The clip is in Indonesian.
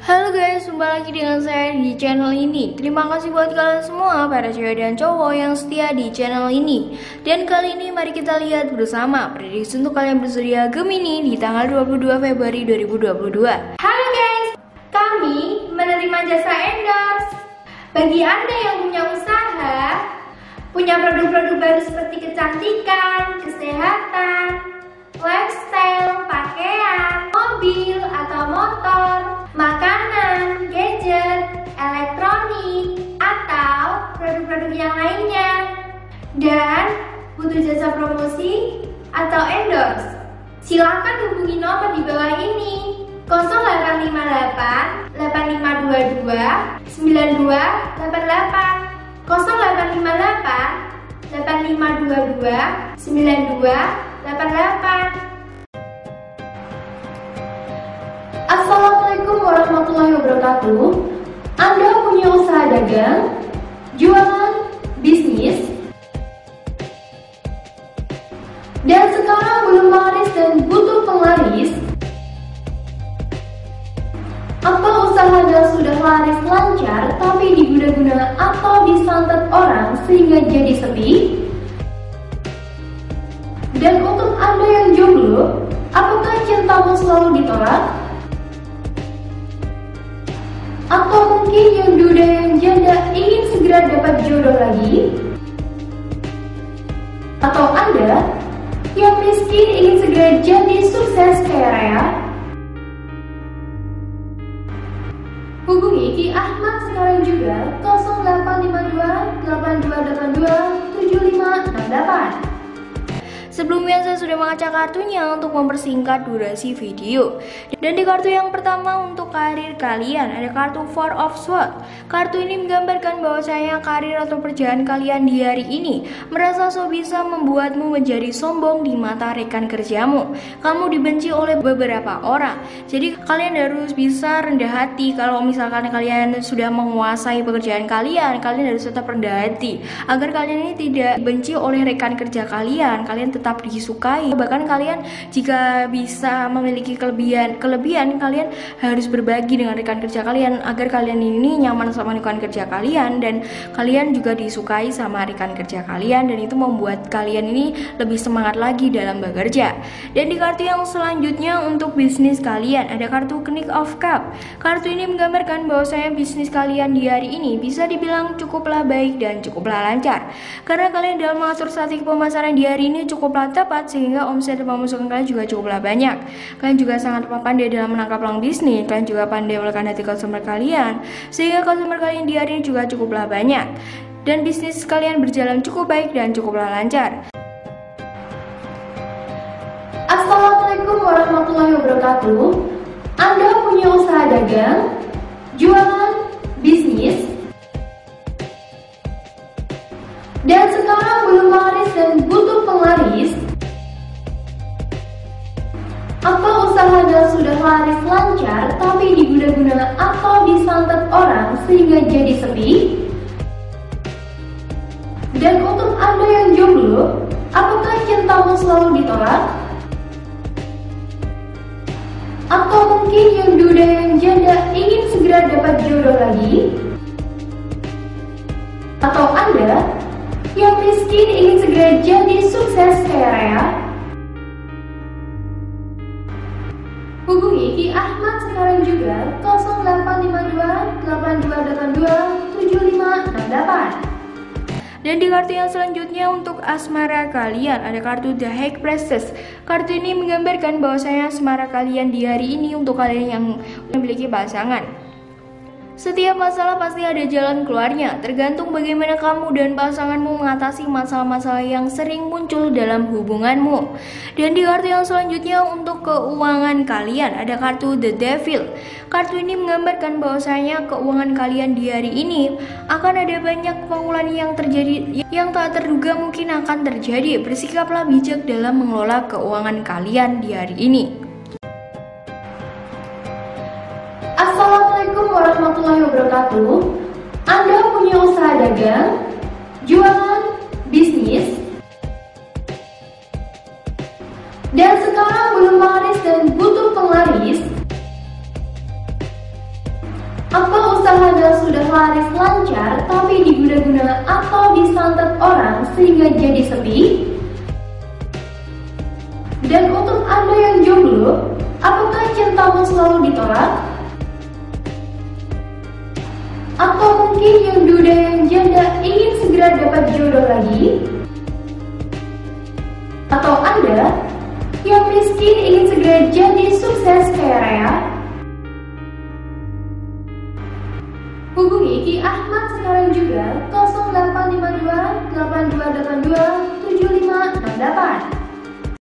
Halo guys, jumpa lagi dengan saya di channel ini. Terima kasih buat kalian semua, para cewek dan cowok yang setia di channel ini. Dan kali ini mari kita lihat bersama prediksi untuk kalian bersedia Gemini di tanggal 22 Februari 2022. Halo guys, kami menerima jasa endorse. Bagi Anda yang punya usaha, punya produk-produk baru seperti kecantikan, kesehatan, lifestyle, pakaian, mobil atau motor, makanan, gadget, elektronik, atau produk-produk yang lainnya, dan butuh jasa promosi atau endorse, silakan hubungi nomor di bawah ini 0858 8522 9288 0858 8522 9288. Assalamualaikum warahmatullahi wabarakatuh. Anda punya usaha dagang, jualan, bisnis, dan sekarang belum laris dan butuh penglaris, atau usaha Anda sudah laris lancar tapi diguna-guna atau disantet orang sehingga jadi sepi? Dan untuk Anda yang jomblo, apakah cintamu selalu ditolak? Atau mungkin yang duda yang janda ingin segera dapat jodoh lagi? Atau Anda yang miskin ingin segera jadi sukses kaya raya? Hubungi Ki Ahmad sekarang juga 0852 8282 7568. Sebelumnya saya sudah mengacak kartunya untuk mempersingkat durasi video. Dan di kartu yang pertama untuk karir kalian ada kartu Four of Swords. Kartu ini menggambarkan bahwasanya karir atau perjalanan kalian di hari ini merasa bisa membuatmu menjadi sombong di mata rekan kerjamu. Kamu dibenci oleh beberapa orang. Jadi kalian harus bisa rendah hati. Kalau misalkan kalian sudah menguasai pekerjaan kalian harus tetap rendah hati agar kalian ini tidak dibenci oleh rekan kerja kalian. Kalian tetap disukai, bahkan kalian jika bisa memiliki kelebihan kalian harus berbagi dengan rekan kerja kalian agar kalian ini nyaman sama rekan kerja kalian dan kalian juga disukai sama rekan kerja kalian, dan itu membuat kalian ini lebih semangat lagi dalam bekerja. Dan di kartu yang selanjutnya untuk bisnis kalian ada kartu King of Cup. Kartu ini menggambarkan bahwasanya bisnis kalian di hari ini bisa dibilang cukuplah baik dan cukuplah lancar karena kalian dalam mengatur strategi pemasaran di hari ini cukuplah tepat sehingga omset dan pemasukan kalian juga cukuplah banyak. Kalian juga sangat pandai dalam menangkap peluang bisnis. Kalian juga pandai melakukan hati customer kalian sehingga customer kalian di hari ini juga cukuplah banyak dan bisnis kalian berjalan cukup baik dan cukuplah lancar. Assalamualaikum warahmatullahi wabarakatuh. Anda punya usaha dagang, jualan, bisnis, dan sekarang belum laris dan butuh penglaris, atau usaha Anda sudah laris lancar tapi diguna-guna atau disantet orang sehingga jadi sepi? Dan untuk Anda yang jomblo, apakah cintamu selalu ditolak? Atau mungkin yang duda yang janda ingin segera dapat jodoh lagi? Atau Anda yang miskin ingin segera jadi sukses kaya raya? Hubungi Ki Ahmad sekarang juga 0852 8282 7568. Dan di kartu yang selanjutnya untuk asmara kalian ada kartu The High Priestess. Kartu ini menggambarkan bahwasanya asmara kalian di hari ini untuk kalian yang memiliki pasangan. Setiap masalah pasti ada jalan keluarnya, tergantung bagaimana kamu dan pasanganmu mengatasi masalah-masalah yang sering muncul dalam hubunganmu. Dan di kartu yang selanjutnya untuk keuangan kalian ada kartu The Devil. Kartu ini menggambarkan bahwasanya keuangan kalian di hari ini akan ada banyak pengeluaran yang terjadi yang tak terduga mungkin akan terjadi. Bersikaplah bijak dalam mengelola keuangan kalian di hari ini. Assalamualaikum warahmatullahi wabarakatuh. Anda punya usaha dagang, jualan, bisnis, dan sekarang belum laris dan butuh penglaris, Apa usahanya sudah laris lancar tapi diguna-guna atau disantet orang sehingga jadi sepi? Dan untuk Anda yang jomblo, apakah cintamu selalu ditolak? Atau mungkin yang duda yang janda ingin segera dapat jodoh lagi? Atau Anda yang miskin ingin segera jadi sukses kaya raya? Hubungi Ki Ahmad sekarang juga 0852 8282 7568.